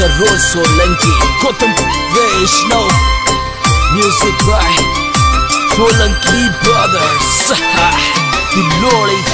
Road Solanki, Gotham Vaishnav. Music by Solanki Brothers. Glory.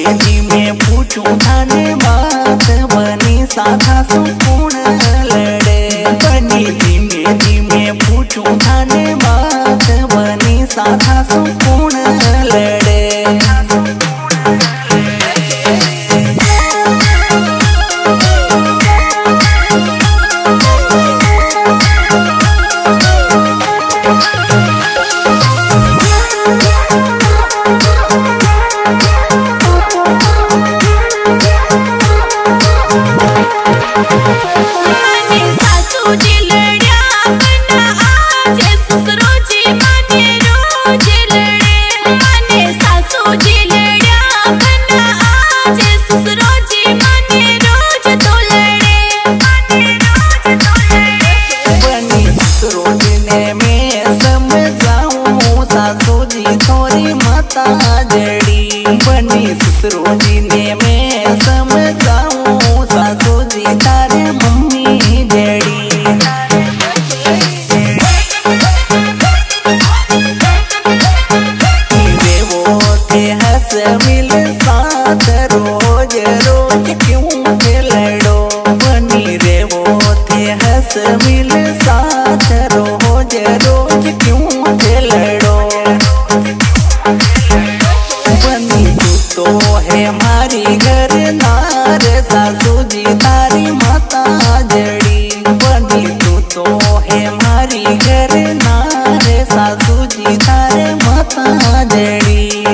जी में पूछूं थाने बात बनी साधा सुकून लड़े। बनी जी में पूछूं थाने बात बनी साधा सुकून लड़े। जड़ी बनी ससुरो जी ने मैं समझाऊं सासू जी तारे मम्मी जड़ी। वो थे हंस मिल साथ रोज रोज क्यों के लड़ो। बनी रे वो थे हंस मिल साथ रोज रोज क्यों के लड़ो। तो है हमारी घर नार सासू जी तारी माता जड़ी। बनी तू तो है हमारी घर नार सासू जी तारे माता जड़ी।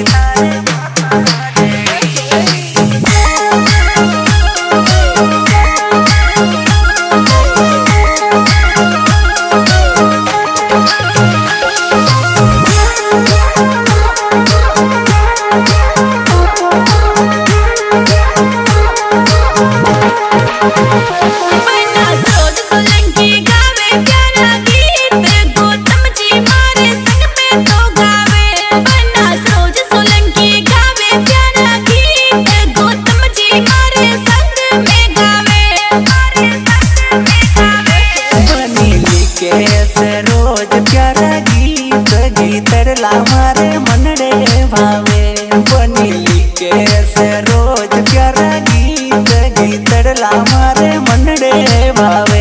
रोज प्यारा गीत गीतर लामारे मनडे भावे। बनी लिखे से रोज प्यारा गीत गीतर लामारे मनडे भावे।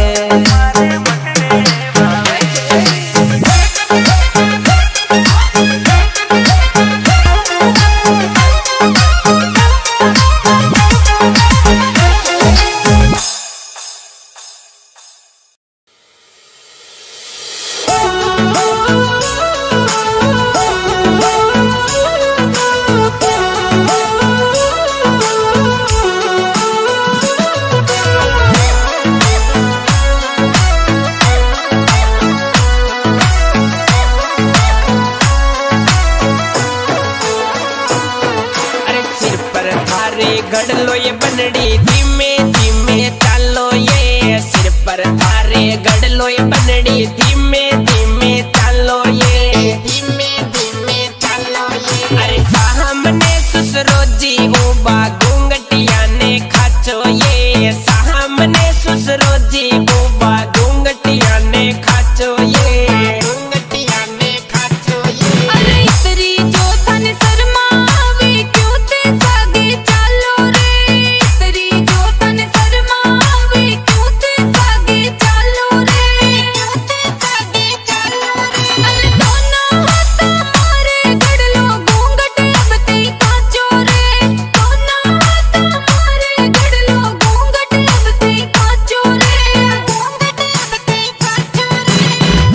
गड़ लो ये बनड़ी धीमे धीमे चालो ये। सिर पर थारे गड़ लो ये बनड़ी धीमे धीमे चालो ये। धीमे धीमे चालो ये। अरे सामने ससुरो जी उबा घूंघटिया ने खाचो ये। सामने ससुरो जी उबा घूंघटिया ने खाचो ये। घूंघटिया ने खाचो ये। अरे इतरी जो तन शर्मा आवे क्यों ते सागे चालो रे। इतरी जो तन शर्मा आवे क्यों ते सागे चालो रे। क्यों ते सागे चालो रे। अरे दोनों हाथ मारे गड़ लो घूंघट अब ते काचो रे। दोनों हाथ मारे गड़ लो घूंघट अब ते काचो रे। घूंघट अब ते काचो रे।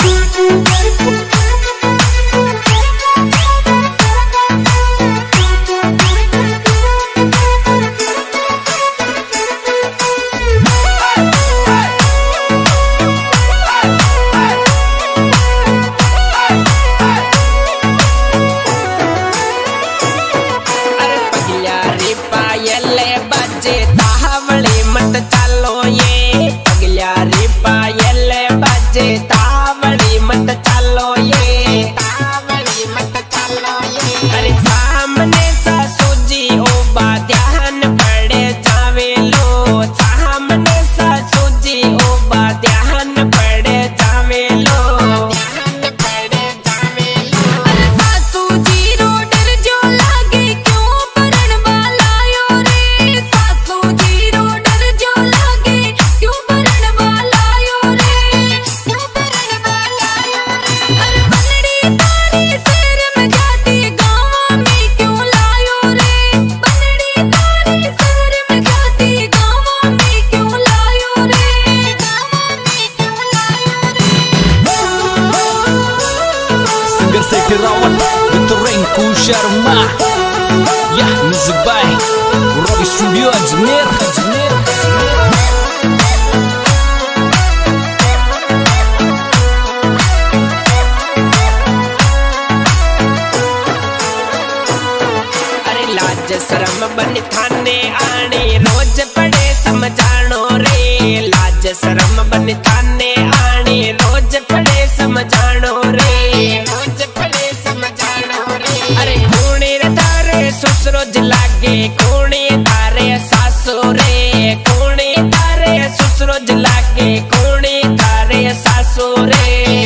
अरे पगलिया रे पायले बजे तावड़ी मत चालो ये। पगलिया रे पायले बजे तावड़ी मत चालो ये। तावड़ी मत चालो ये। अरे सामने सासू जी ओबा ध्यान पड़े जावे लो। सामने सासू जी ओबा ध्यान पड़े जावे लो। ध्यान पड़े जावे लो। अरे सासू जी रो डर जो लागे क्यों परण वाला अजमेर अजमेर लाज शरम बन थाने आने रोज पड़े समझानो रे। लाज शरम बन थाने आने रोज पड़े समझानो रे। रोज पड़े समझानो रे। अरे कूणे तारे ससुरोज लागे कूणे तारे सासो रे। कूणे तारे ससुरोज लागे कूणे तारे सासो रे।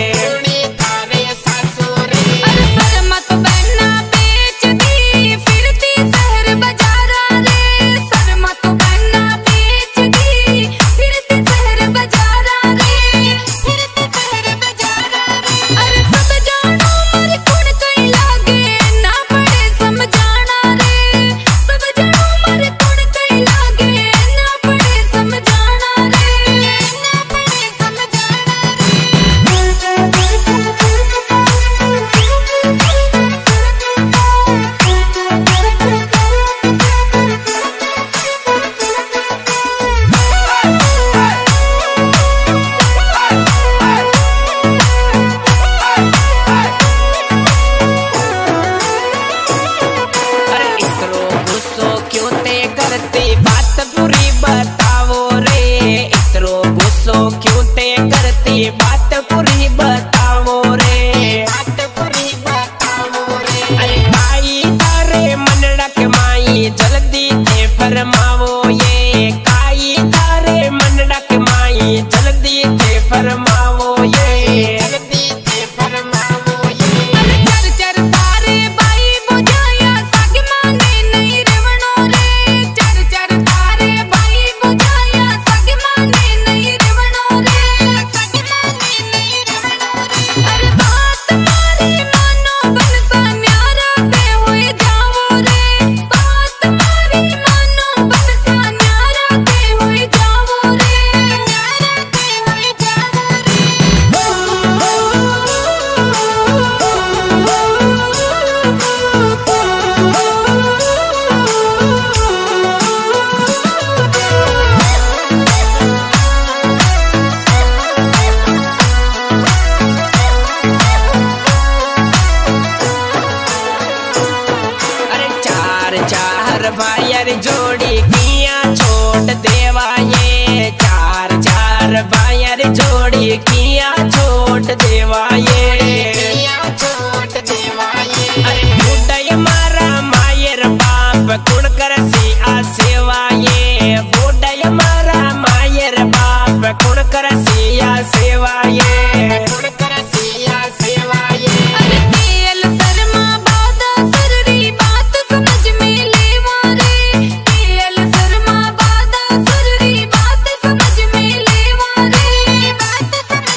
बात पूरी बताओ रे। बात पूरी बताओ रे। अरे काई तारे मनड़ा के माई जल्दी ते फरमावो ये। काई तारे मनड़ा के माई जल्दी ते फरमावो ये। जल्दी ते फरमावो ये। अरे चर चर तारे बाई बुझाया साग माने नहीं रेवणो रे। चर चर तारे बाई बुझाया साग माने नहीं रेवणो रे। अरे बात मारी मानो बनसा न्यारा पे हुए जाओ रे। बात मारी मानो बनसा न्यारा पे हुए जाओ रे। न्यारा पे हुए जाओ चार भायर जोड़ी किया छोड़ देवा ये। चार चार भायर जोड़ी किया छोड़ देवा ये। किया छोड़ देवा ये। अरे बूढ़ा मारा मायर बाप कुण कर सी आ सेवा ये। बूढ़ा मारा मायर बाप कुण कर सी आ सेवा ये। कुण कर सी आ सेवा ये। अरे तेल शर्मा बादा सुररी बात समझ में लेवा रे। तेल शर्मा बादा सुररी बात समझ में लेवा रे। बात समझ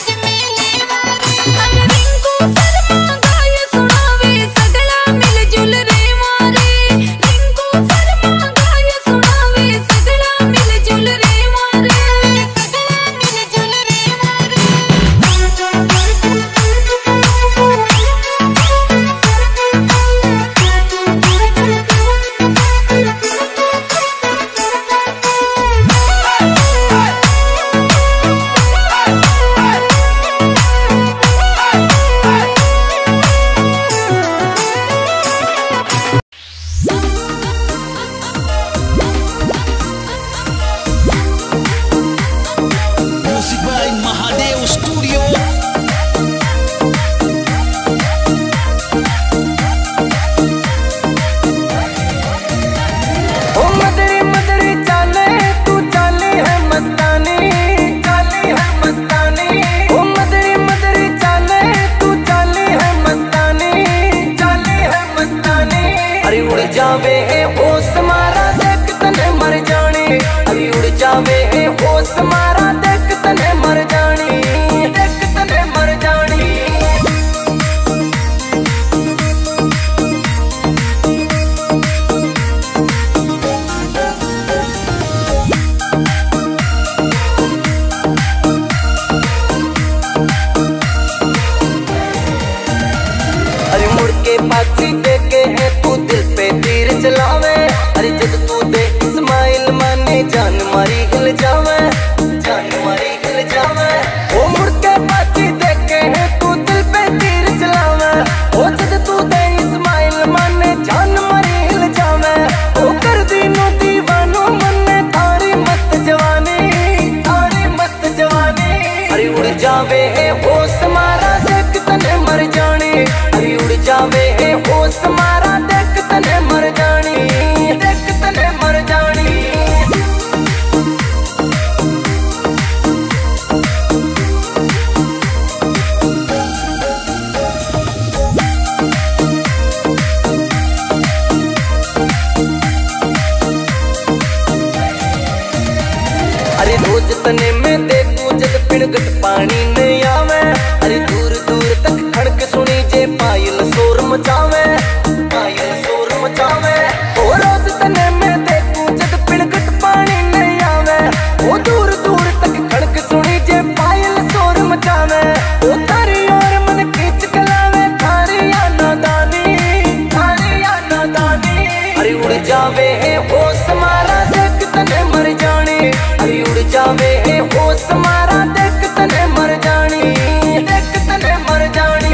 अरे रोज तने में देखू जग पिणगट पानी नहीं आवे। अरे दूर दूर तक खड़क सुनी जे पायल शोर मचावे, पायल शोर मचावे। ओ रोज तने में देखू जग पिणगट पानी नहीं आवे। ओ दूर दूर तक खड़क सुनी जे पायल शोर मचावे। ओ तारी और मन खींच के लावे थारी या नादानी, थारी या नादानी। अरे उड़ जावे है होश मारा देख तने मर जानी। अरे उड़ जावे है होश मारा देख तने मर जानी, देख तने मर जानी।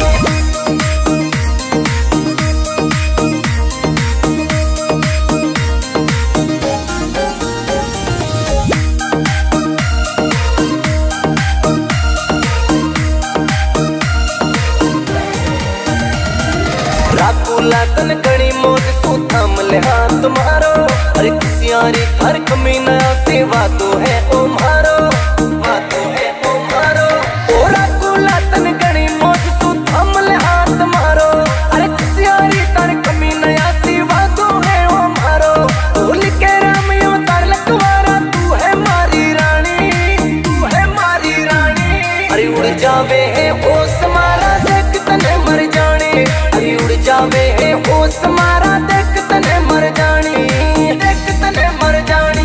राकुला तन कणी मौज सू थाम ले हाथ मारो। अरे किसियारी हर कमी नया सेवा तो है ओ मारो, बातो है ओ मारो। ओ राकुला तन कणी मौज सू थाम ले हाथ मारो। अरे किसियारी हर कमी नया सेवा तो है ओ मारो। भूल के राम अवतार लखवारा तू है मारी रानी, तू है मारी रानी। अरे उड़ जावे है होश मारा देख तने मर जानी। अरे उड़ जावे है होश मारा देख तने मर जानी, देख तने मर जानी।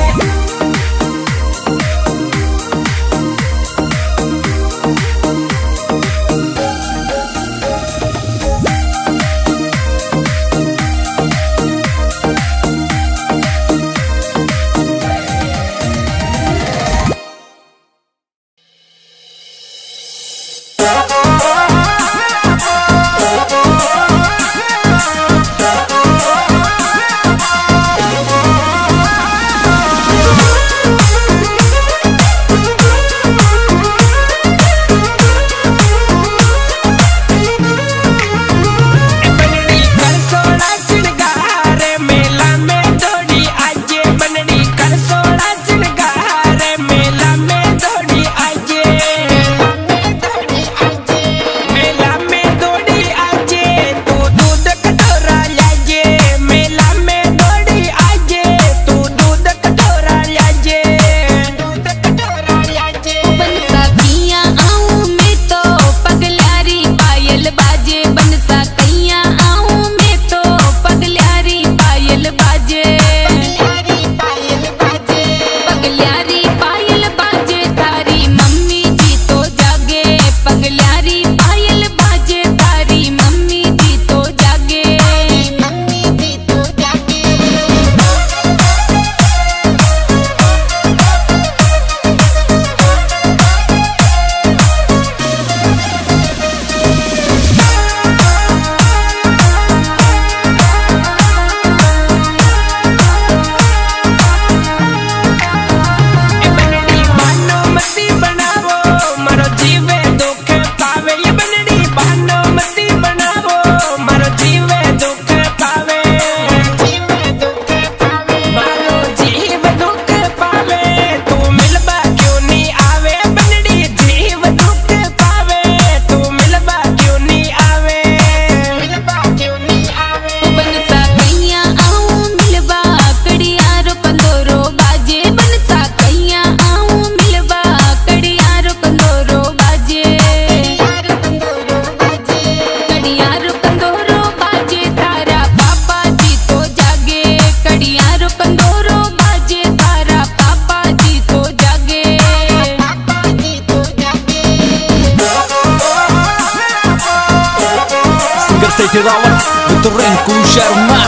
Tirawan Dr. Rengku Sharma.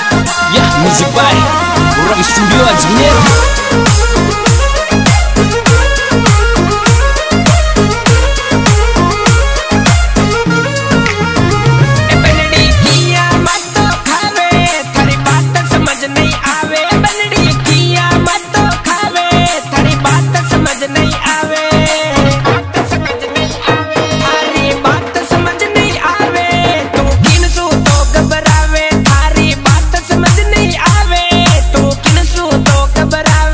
Ya, music by Orang Studio Ajmer. घबरावे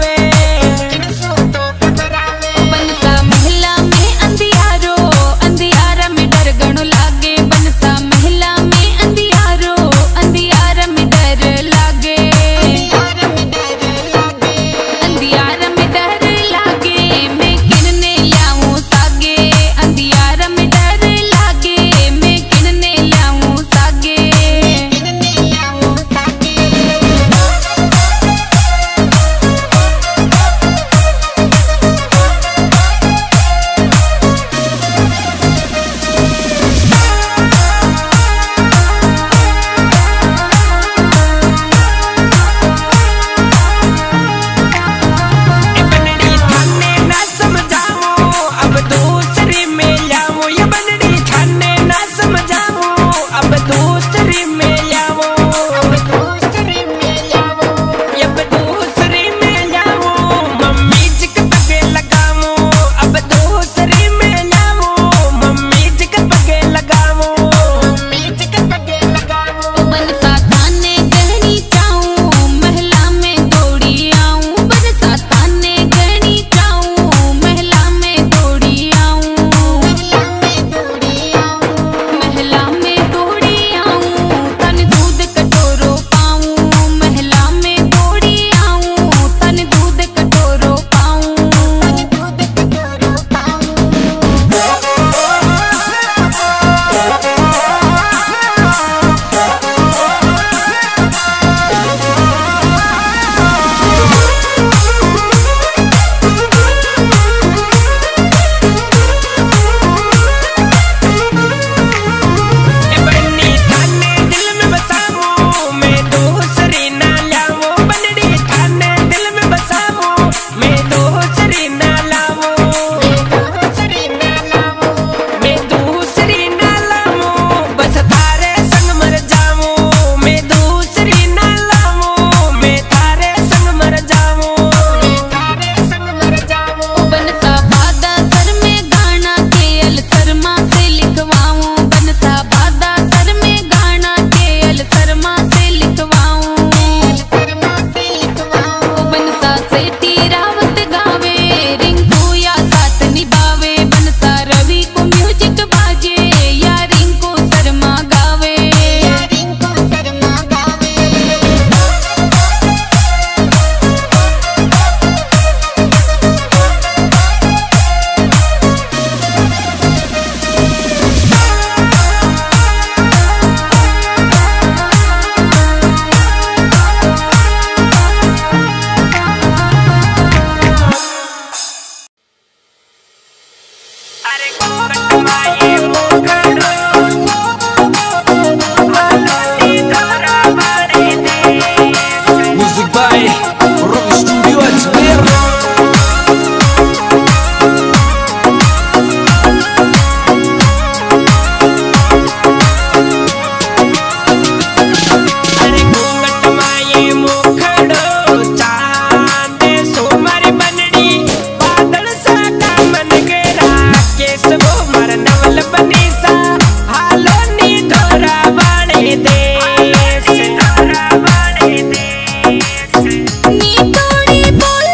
बाय रॉक स्टूडियो अजमेर। नी थोड़ी बोल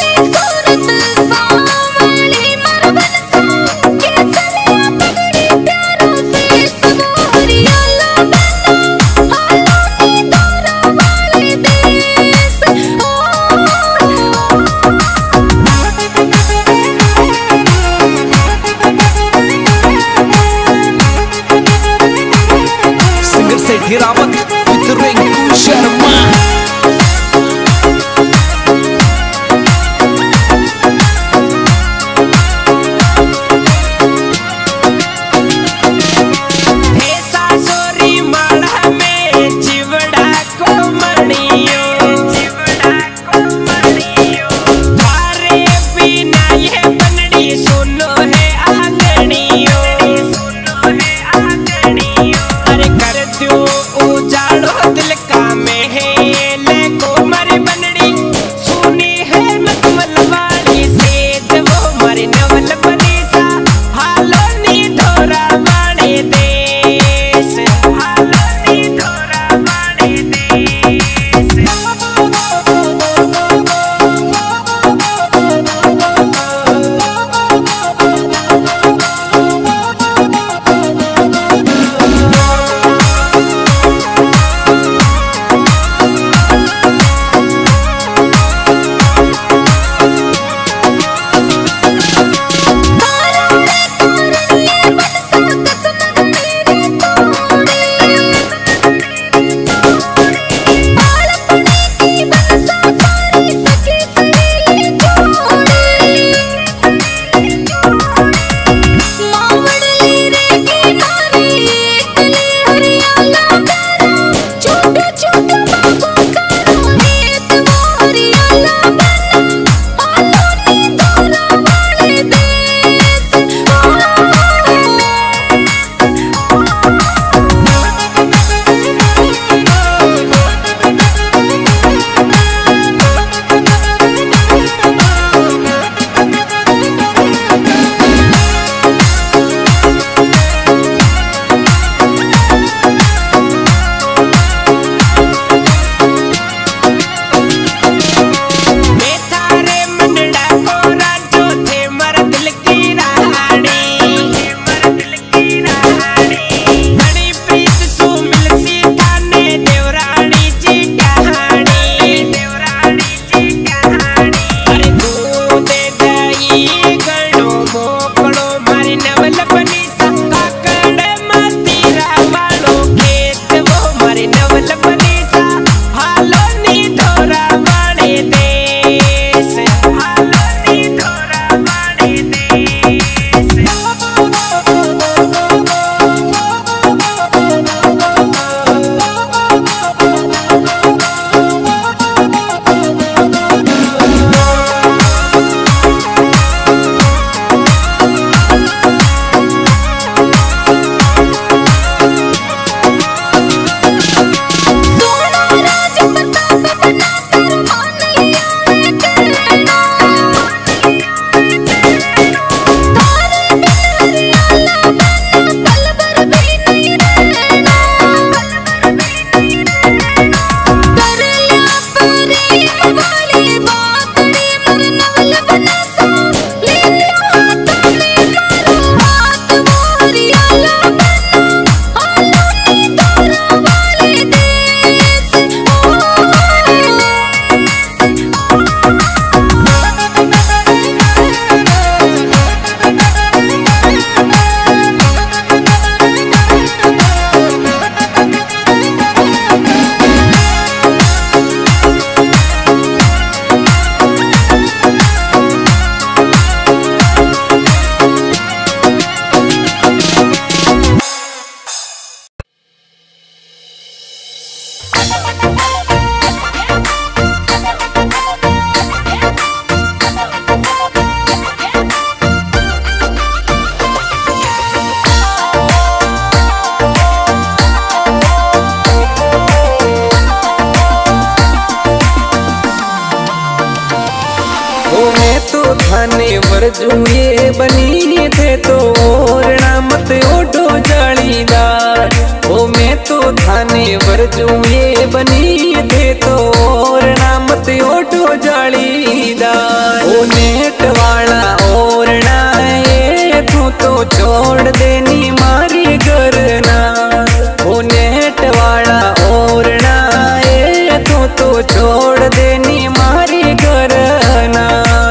मैं तो थाने वर्जुए बनी थे तो ओरना मत ओढ़ो जालीदार। ओ मैं तो थाने वर्जुए बनी थे तो ओरना मत ओढ़ो जालीदार। ओ नेट वाला ओरना ये तू तो छोड़ देनी मारी गरना। ओ नेट वाला ओरना ये तू तो छोड़ देनी मारी गरना।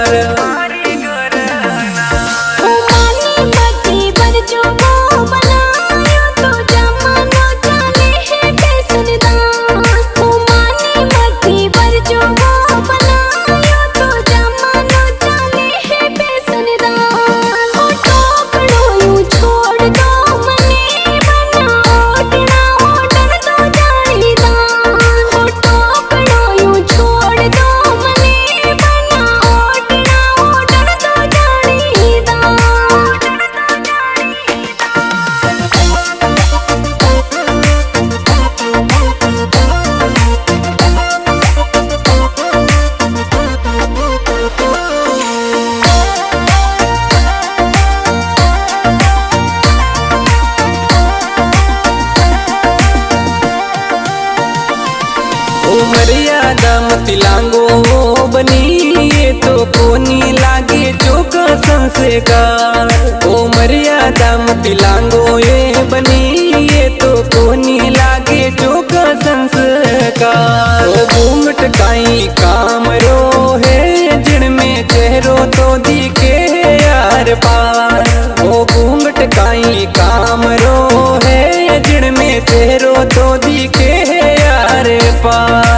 मर्यादा मत लांगो बनी ये तो कोनी लागे चौका संस्कार। ओ मर्यादा मत लांगो ये बनी ये तो कोनी लागे चौका संस्कार। ओ घूमट काई काम रो है जिनमें चेहरो तो दिखे यार पार। ओ घूमट काई काम रो है जिनमें चेहरो तो दिखे यार पार।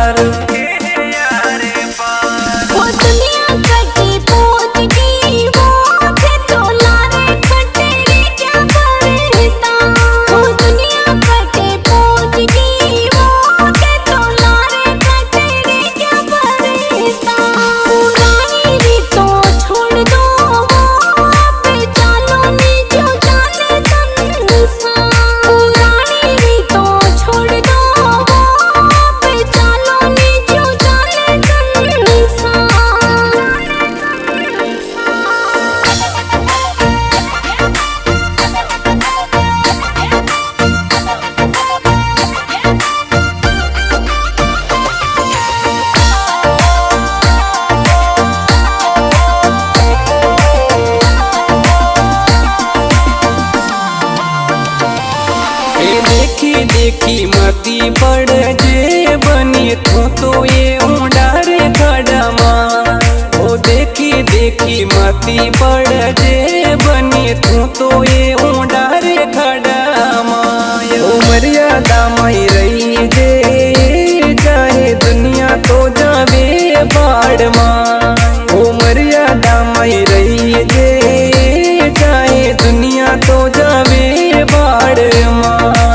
देखी मती पड़ जे बनी तो ये उड़ारे खड़ा माँ। ओ देखी देखी मती पड़ जे बनी तो ये उड़ारे खड़ा माँ। ओ मर्यादा माई रही जे चाहे दुनिया तो जावे बाढ़ माँ। ओ मर्यादा माई रही जे चाहे दुनिया तो जावे बाढ़ माँ।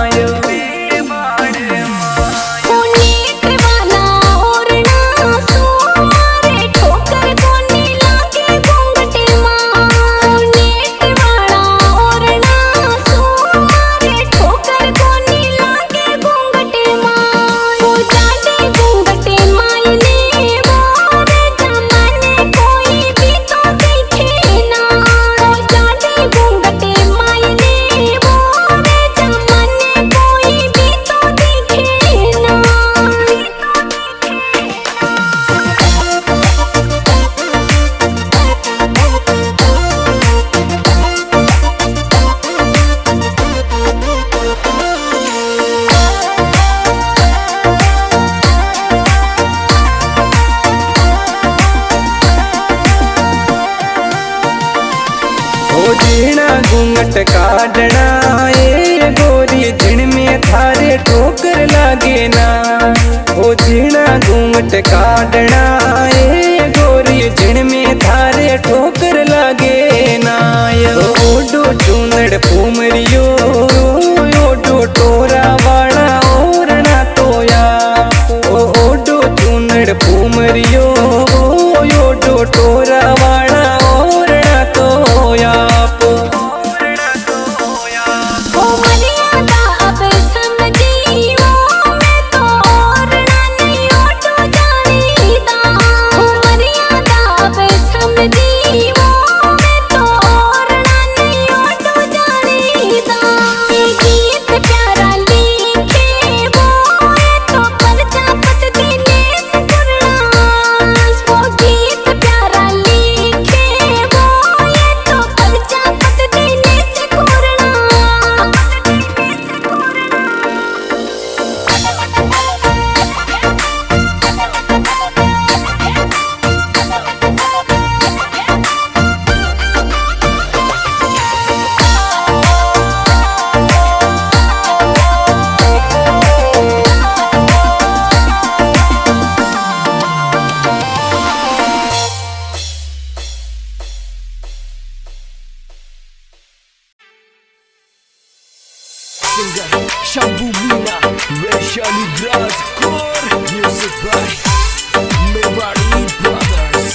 जीना घूंघट काटना ए गोरी जिन में थारे ठोकर लागे ना। ओ जीना घूंघट काटना ए गोरी जिन में थारे ठोकर लागे ना। ओडो चूनड़ फूमरियो ओडो टोरा वाला ओरना तोया। ओ ओडो चूनड़ फूमरियो ओडो टोरा वाला ओरना तोया। समझी वो मैं तो ओरना नहीं ओटो जानी दा। Shambhu Meena, Vaishali Rajkot, music by Mewari Brothers.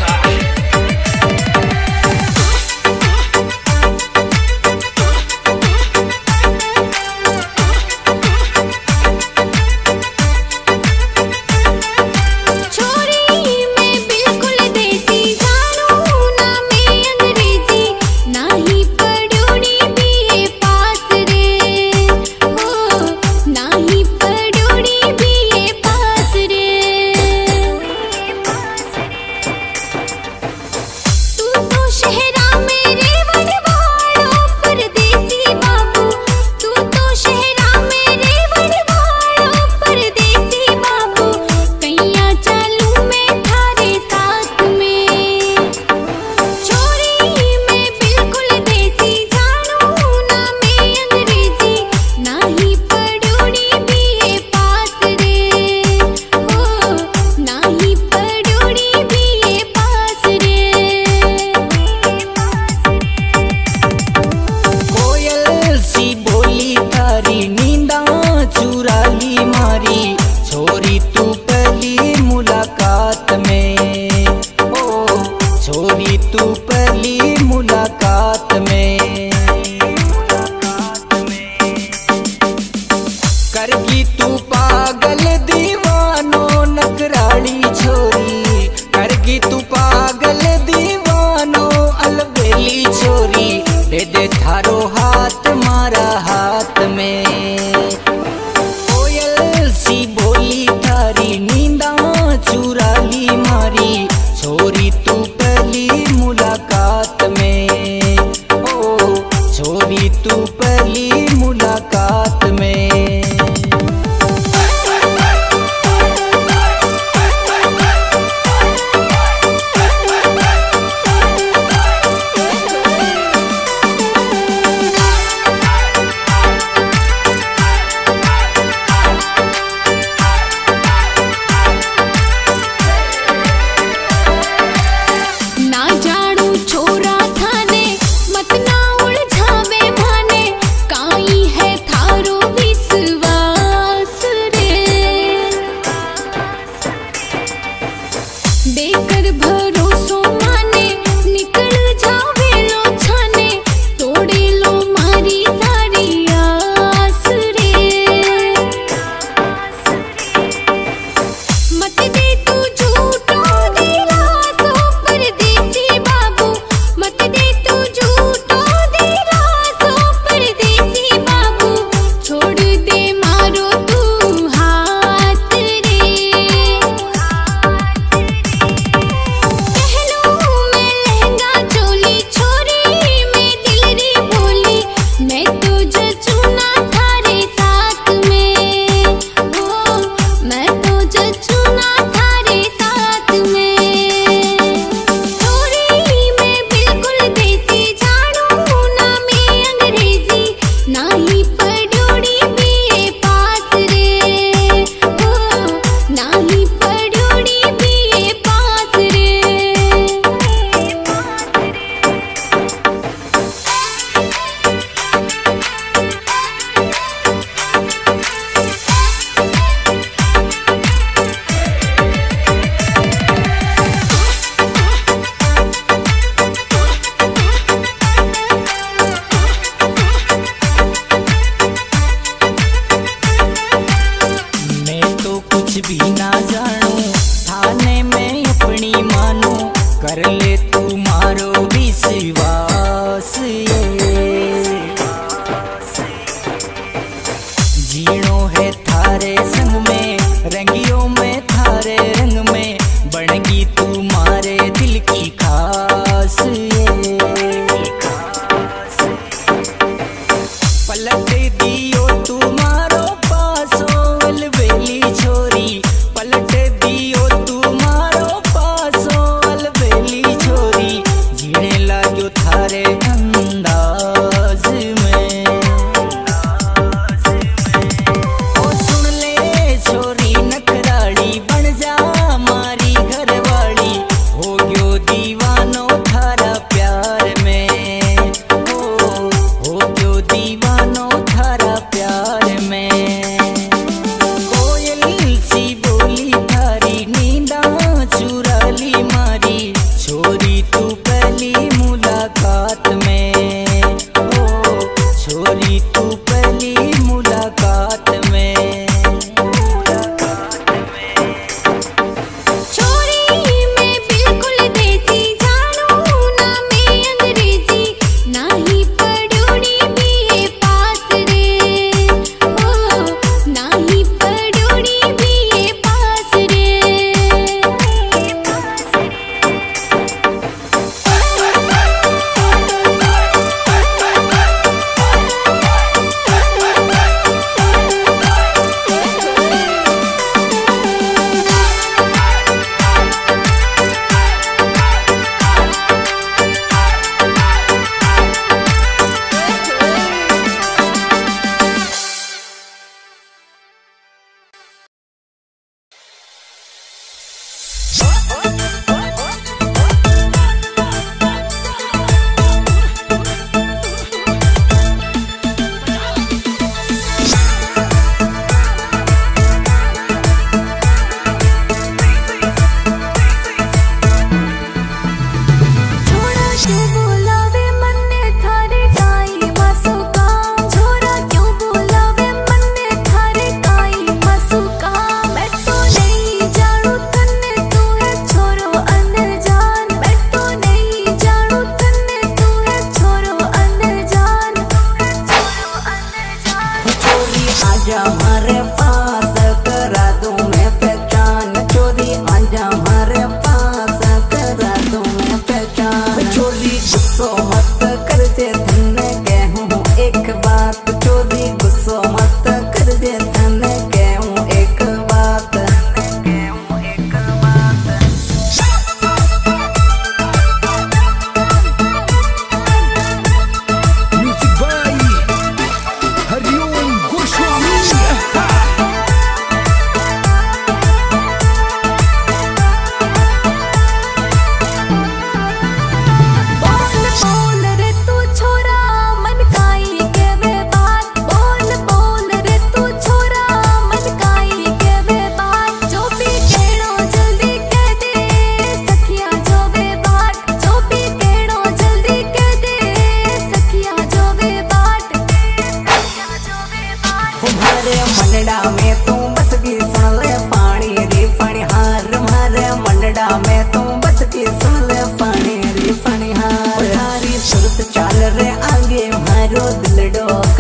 दे थारो हाथ मारा हाथ में, कोयल सी बोली थारी नींदा चुरा ली मारी, छोरी तू पहली मुलाकात में, ओ छोरी तू पहली मुलाकात में। देकर भरोसो माने निकल जावे लो छाने, तोड़े लो मारी सारी आस रे। मत दे तू झूठो दिलासो परदेसी बाबू, मत दे तू झूठो दिलासो परदेसी बाबू, छोड़ दे मारो तू हाथ रे। कुछ भी ना जानू थाने में अपनी मानू, कर ले तू मारो विश्वास जीणो है थारे संग में, रंगियों में थारे रंग में, बनगी तू मारे दिल की खास पलट दियो तू मारो पासो अलबेली छोरी, पलट दियो तू मारो पासो अलबेली छोरी।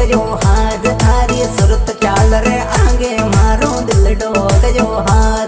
गयो हार थारी सुरत चाल रे आगे मारो दिल डो गयो हार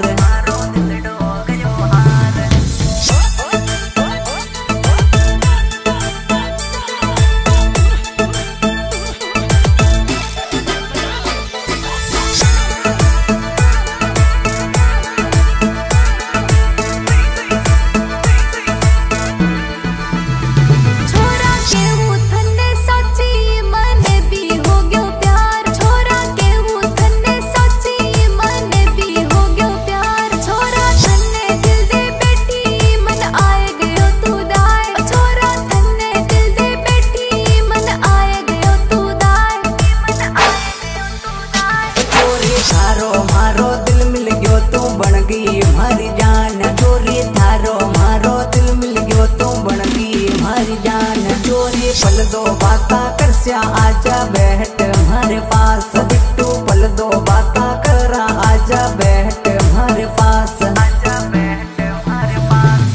पल दो बाता करस्या आजा बैठ हमारे पास बिट्टू पल दो बाता करा आजा बैठ हमारे पास आजा बैठ हमारे पास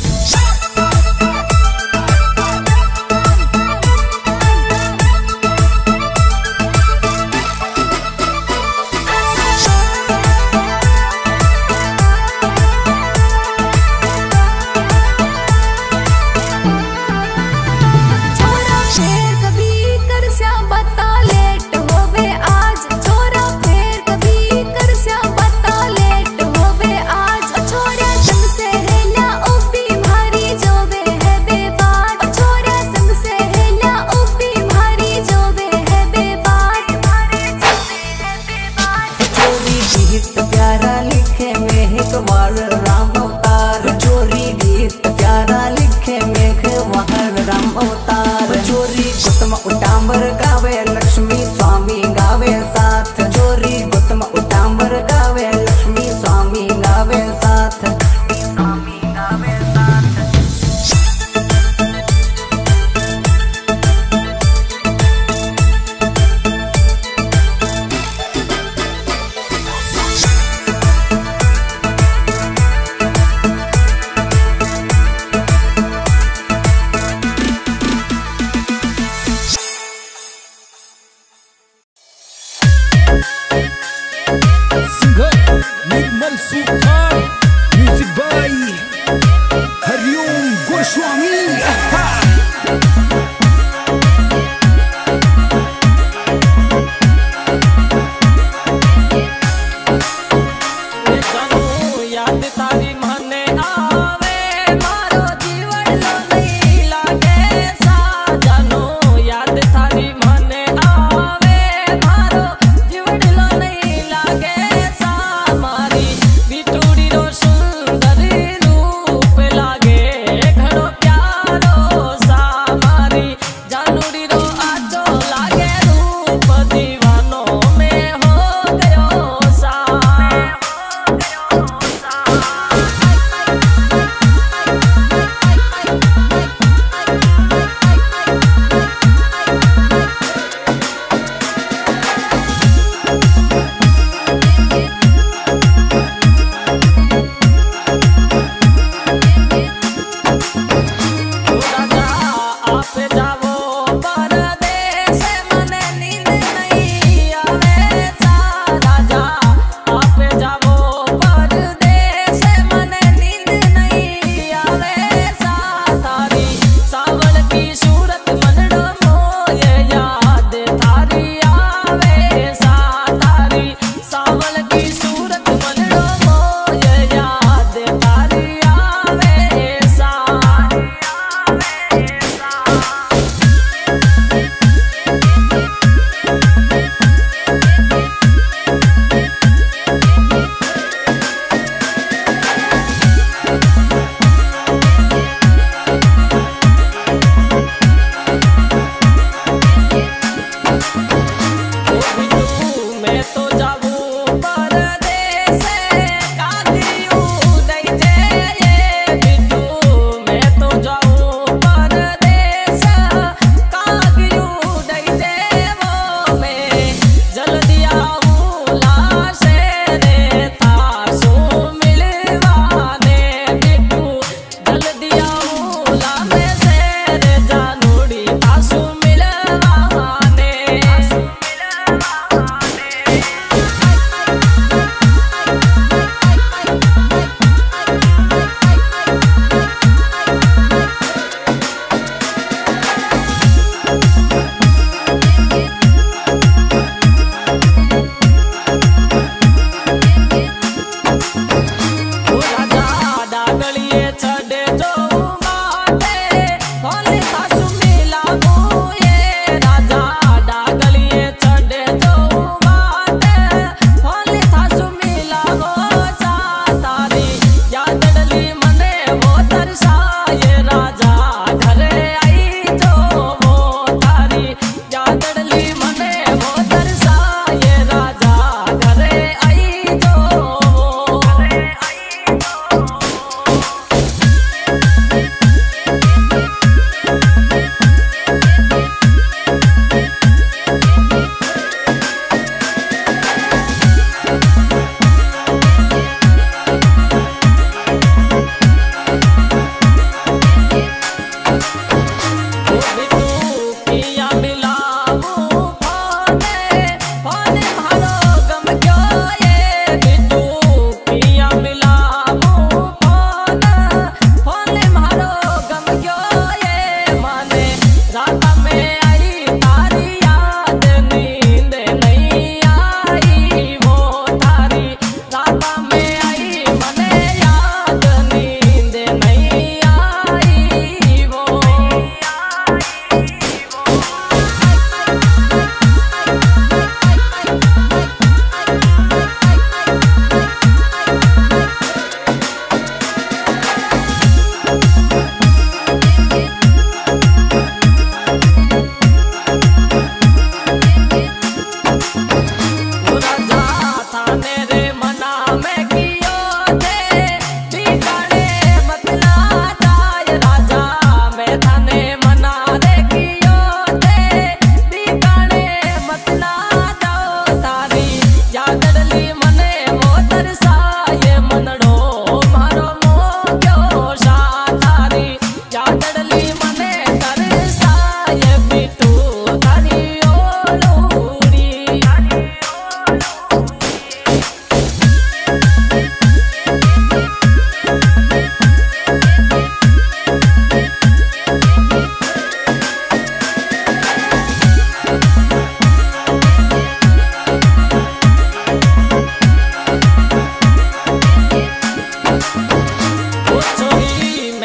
प्यारा लिखे मेघवाल राम अवतार चोरी गीत प्यारा लिखे मेघवाल राम अवतार चोरी गौतम उटाम्बर गावे लक्ष्मी स्वामी गावे साथ चोरी गौतम उटाम्बर गावे लक्ष्मी स्वामी गावे साथ स्वामी गावे साथ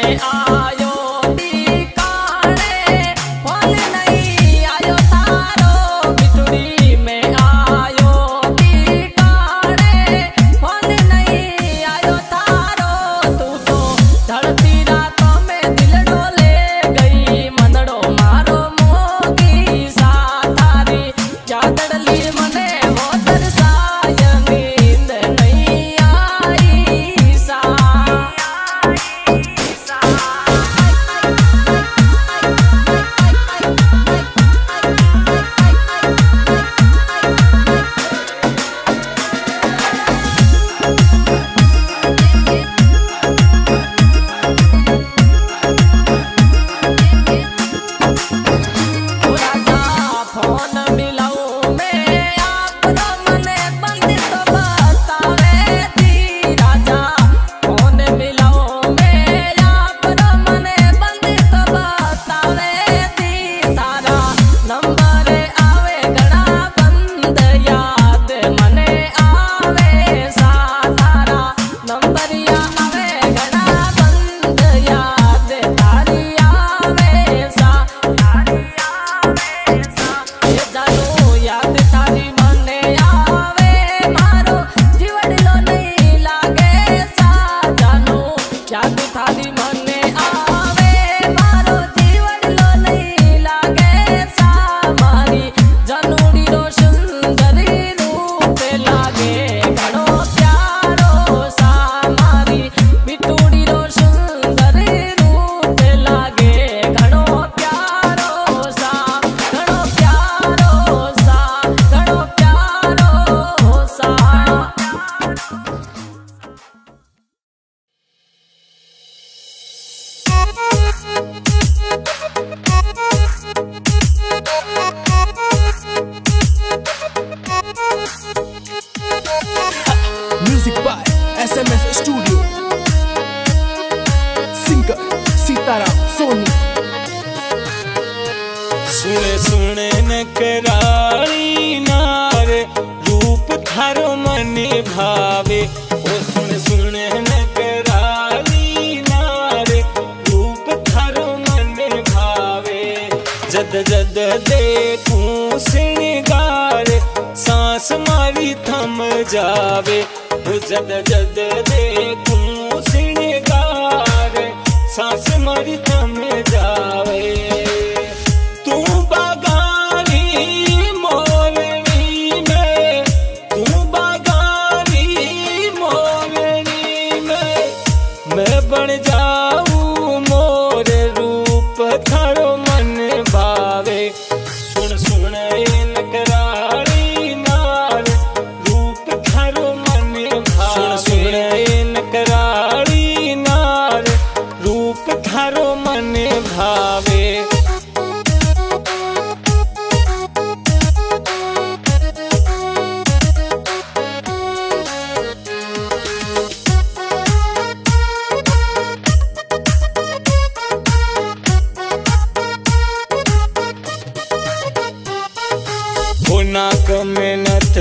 नाक में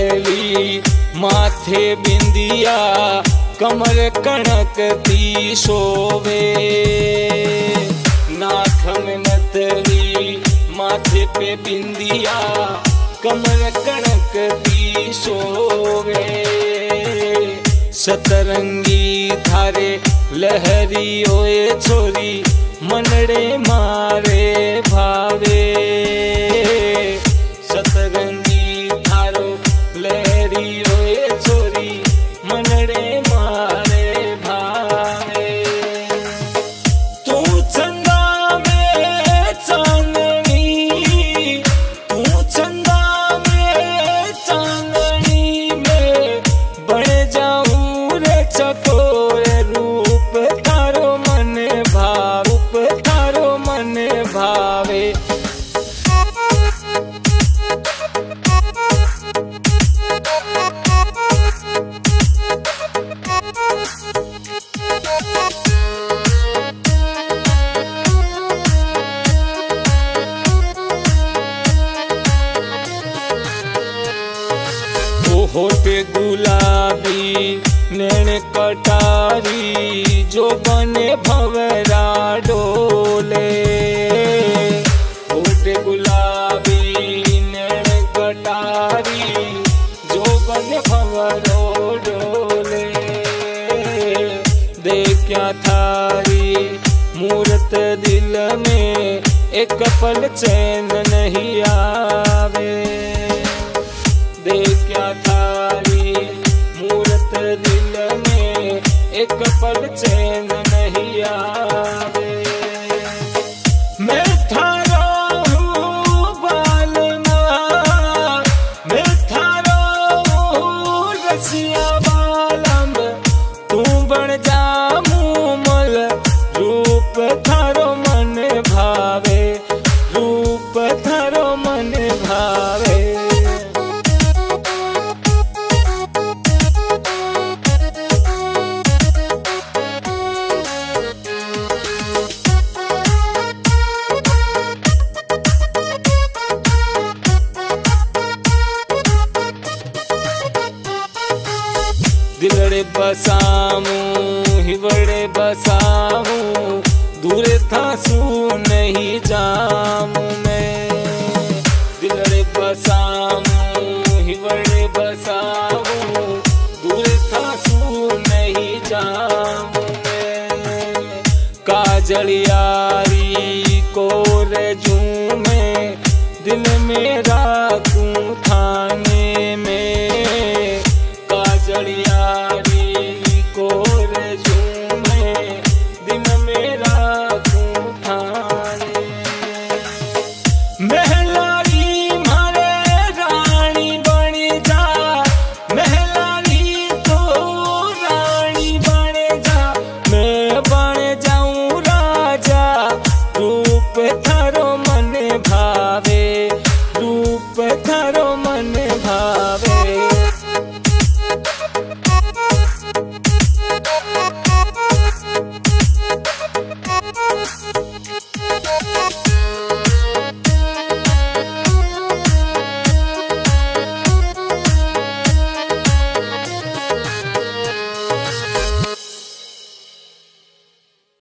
नथली माथे बिंदिया कमर कणकती शोभे। नाक में नथली माथे पे बिंदिया कमर कणकती शोभे। सतरंगी थारे लहरी ओए छोरी मनड़े मारे भावे। सतरंगी थारो लहरी ओए छोरी मनड़े मारे भावे। तू चंदा में चांदनी, तू चंदा में चांदनी में बन जाऊं रे चकोर। रूप थारो मन भाव, रूप थारो मन भावे। होठे गुलाबी नैन कटारी जो बने भवरा मूरत दिल में एक पल चैन नहीं आवे। देखा थारी मूरत दिल में एक पल चैन नहीं आवे। मैं थारा हूँ बालमा, मैं थारा हूँ रसिया बालम, तू बन जा मूमल, रूप थारो मन भावे, रूप थारो मन भावे। दिलड़े बसामू हिवड़े बसामू, दूर था सू नहीं जामू मैं। दिलड़े बसामू हिवड़े बसामू, दूर था सू नहीं जामू मैं। काजल यारी को रजू में, दिल में राखूं थाने में।